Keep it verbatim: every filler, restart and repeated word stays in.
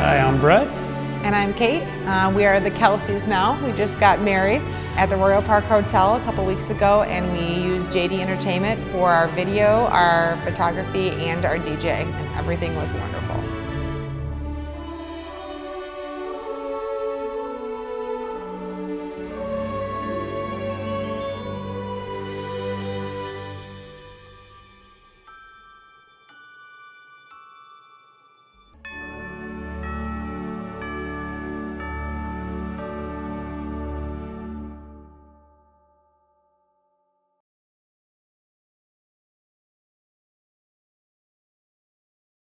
Hi, I'm Brett. And I'm Kate. Uh, we are the Kelseys now. We just got married at the Royal Park Hotel a couple weeks ago, and we used J D Entertainment for our video, our photography, and our D J, and everything was wonderful.